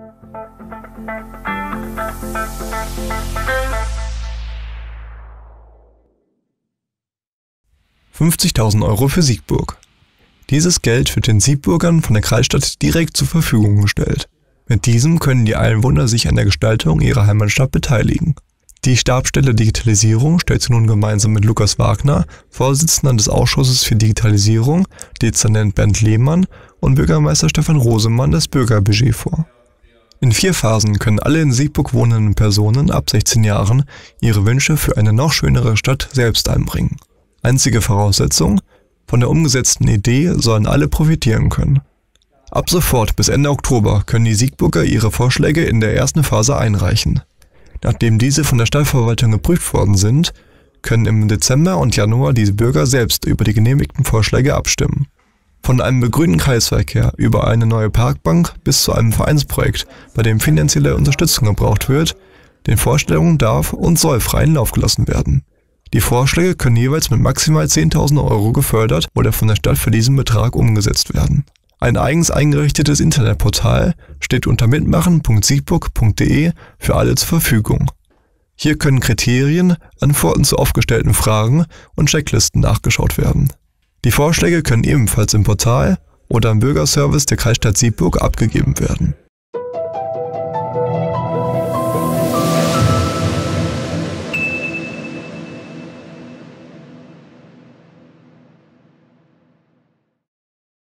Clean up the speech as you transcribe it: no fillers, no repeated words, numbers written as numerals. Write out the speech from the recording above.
€50.000 für Siegburg. Dieses Geld wird den Siegburgern von der Kreisstadt direkt zur Verfügung gestellt. Mit diesem können die Einwohner sich an der Gestaltung ihrer Heimatstadt beteiligen. Die Stabsstelle Digitalisierung stellt sie nun gemeinsam mit Lukas Wagner, Vorsitzender des Ausschusses für Digitalisierung, Dezernent Bernd Lehmann und Bürgermeister Stefan Rosemann das Bürgerbudget vor. In 4 Phasen können alle in Siegburg wohnenden Personen ab 16 Jahren ihre Wünsche für eine noch schönere Stadt selbst einbringen. Einzige Voraussetzung: von der umgesetzten Idee sollen alle profitieren können. Ab sofort bis Ende Oktober können die Siegburger ihre Vorschläge in der ersten Phase einreichen. Nachdem diese von der Stadtverwaltung geprüft worden sind, können im Dezember und Januar die Bürger selbst über die genehmigten Vorschläge abstimmen. Von einem begrünten Kreisverkehr über eine neue Parkbank bis zu einem Vereinsprojekt, bei dem finanzielle Unterstützung gebraucht wird, den Vorstellungen darf und soll freien Lauf gelassen werden. Die Vorschläge können jeweils mit maximal 10.000 € gefördert oder von der Stadt für diesen Betrag umgesetzt werden. Ein eigens eingerichtetes Internetportal steht unter mitmachen.siegburg.de für alle zur Verfügung. Hier können Kriterien, Antworten zu oft gestellten Fragen und Checklisten nachgeschaut werden. Die Vorschläge können ebenfalls im Portal oder im Bürgerservice der Kreisstadt Siegburg abgegeben werden.